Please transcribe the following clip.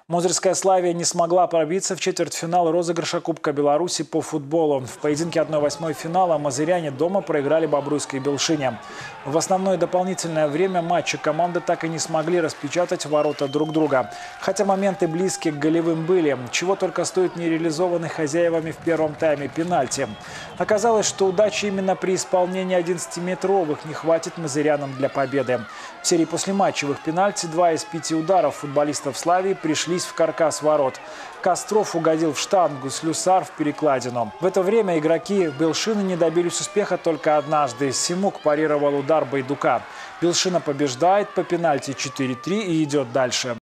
Мозырская «Славия» не смогла пробиться в четвертьфинал розыгрыша Кубка Беларуси по футболу. В поединке 1/8 финала мозыряне дома проиграли Бобруйской Белшине. В основное дополнительное время матча команды так и не смогли распечатать ворота друг друга. Хотя моменты близкие к голевым были. Чего только стоит нереализованный хозяевами в первом тайме пенальти. Оказалось, что удачи именно при исполнении 11-метровых не хватит мозырянам для победы. В серии послематчевых пенальти 2 из 5 ударов футболистов «Славии» пришлись в каркас ворот. Костров угодил в штангу, Слюсар в перекладину. В это время игроки Белшины не добились успеха только однажды. Симук парировал удар Байдука. Белшина побеждает по пенальти 4-3 и идет дальше.